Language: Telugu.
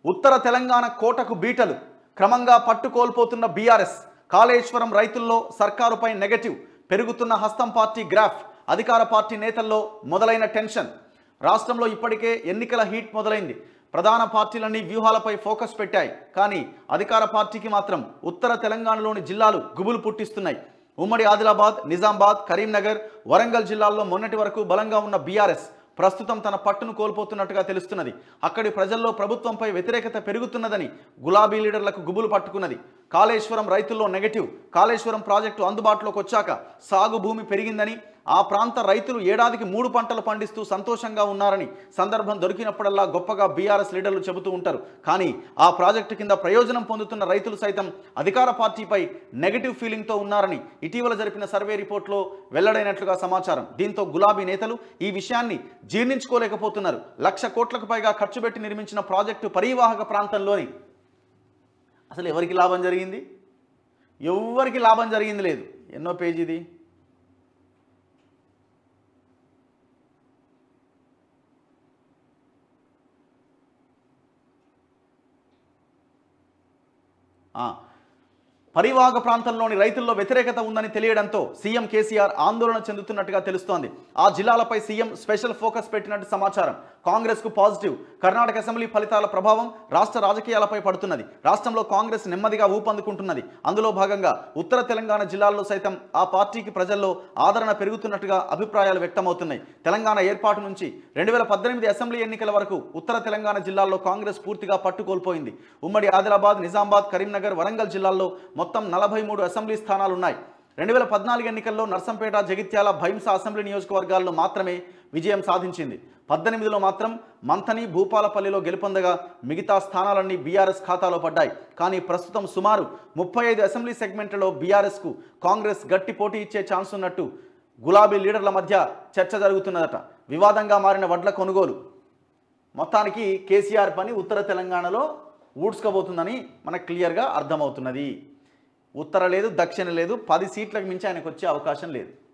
ఉత్తర తెలంగాణ కోటకు బీటలు క్రమంగా పట్టుకోల్పోతున్న బీఆర్ఎస్ కాళేశ్వరం రైతుల్లో సర్కారుపై నెగటివ్ పెరుగుతున్న హస్తం పార్టీ గ్రాఫ్ అధికార పార్టీ నేతల్లో మొదలైన టెన్షన్ రాష్ట్రంలో ఇప్పటికే ఎన్నికల హీట్ మొదలైంది ప్రధాన పార్టీలన్నీ వ్యూహాలపై ఫోకస్ పెట్టాయి కానీ అధికార పార్టీకి మాత్రం ఉత్తర తెలంగాణలోని జిల్లాలు గుబులు పుట్టిస్తున్నాయి ఉమ్మడి ఆదిలాబాద్ నిజామాబాద్ కరీంనగర్ వరంగల్ జిల్లాల్లో మొన్నటి వరకు బలంగా ఉన్న బీఆర్ఎస్ ప్రస్తుతం తన పట్టును కోల్పోతున్నట్టుగా తెలుస్తున్నది అక్కడి ప్రజల్లో ప్రభుత్వంపై వ్యతిరేకత పెరుగుతున్నదని గులాబీ లీడర్లకు గుబులు పట్టుకున్నది కాళేశ్వరం రైతుల్లో నెగటివ్ కాళేశ్వరం ప్రాజెక్టు అందుబాటులోకి వచ్చాక సాగు భూమి పెరిగిందని ఆ ప్రాంత రైతులు ఏడాదికి 3 పంటలు పండిస్తూ సంతోషంగా ఉన్నారని సందర్భం దొరికినప్పుడల్లా గొప్పగా బీఆర్ఎస్ లీడర్లు చెబుతూ ఉంటారు కానీ ఆ ప్రాజెక్టు కింద ప్రయోజనం పొందుతున్న రైతులు సైతం అధికార పార్టీపై నెగటివ్ ఫీలింగ్తో ఉన్నారని ఇటీవల జరిపిన సర్వే రిపోర్ట్లో వెల్లడైనట్లుగా సమాచారం దీంతో గులాబీ నేతలు ఈ విషయాన్ని జీర్ణించుకోలేకపోతున్నారు 1,00,000 కోట్లకు పైగా ఖర్చు పెట్టి నిర్మించిన ప్రాజెక్టు పరివాహక ప్రాంతంలోని అసలు ఎవరికి లాభం జరిగింది ఎవరికి లాభం జరిగింది లేదు ఎన్నో పేజీది పరివాహక ప్రాంతంలోని రైతుల్లో వ్యతిరేకత ఉందని తెలియడంతో సీఎం కేసీఆర్ ఆందోళన చెందుతున్నట్టుగా తెలుస్తోంది ఆ జిల్లాలపై సీఎం స్పెషల్ ఫోకస్ పెట్టినట్టు సమాచారం కాంగ్రెస్కు పాజిటివ్ కర్ణాటక అసెంబ్లీ ఫలితాల ప్రభావం రాష్ట్ర రాజకీయాలపై పడుతున్నది రాష్ట్రంలో కాంగ్రెస్ నెమ్మదిగా ఊపందుకుంటున్నది అందులో భాగంగా ఉత్తర తెలంగాణ జిల్లాల్లో సైతం ఆ పార్టీకి ప్రజల్లో ఆదరణ పెరుగుతున్నట్టుగా అభిప్రాయాలు వ్యక్తమవుతున్నాయి తెలంగాణ ఏర్పాటు నుంచి 2018 అసెంబ్లీ ఎన్నికల వరకు ఉత్తర తెలంగాణ జిల్లాల్లో కాంగ్రెస్ పూర్తిగా పట్టుకోల్పోయింది ఉమ్మడి ఆదిలాబాద్ నిజామాబాద్ కరీంనగర్ వరంగల్ జిల్లాల్లో మొత్తం 43 అసెంబ్లీ స్థానాలు ఉన్నాయి 2014 ఎన్నికల్లో నర్సంపేట జగిత్యాల భైంస అసెంబ్లీ నియోజకవర్గాల్లో మాత్రమే విజయం సాధించింది 18లో మాత్రం మంథని భూపాలపల్లిలో గెలుపొందగా మిగతా స్థానాలన్నీ బీఆర్ఎస్ ఖాతాలో పడ్డాయి కానీ ప్రస్తుతం సుమారు 35 అసెంబ్లీ సెగ్మెంట్లలో బీఆర్ఎస్కు కాంగ్రెస్ గట్టి పోటీ ఇచ్చే ఛాన్స్ ఉన్నట్టు గులాబీ లీడర్ల మధ్య చర్చ జరుగుతున్నదట వివాదంగా మారిన వడ్ల కొనుగోలు మొత్తానికి కేసీఆర్ పని ఉత్తర తెలంగాణలో ఊడ్చుకోబోతుందని మనకు క్లియర్గా అర్థమవుతున్నది ఉత్తర లేదు దక్షిణ లేదు 10 సీట్లకు మించి ఆయనకు వచ్చే అవకాశం లేదు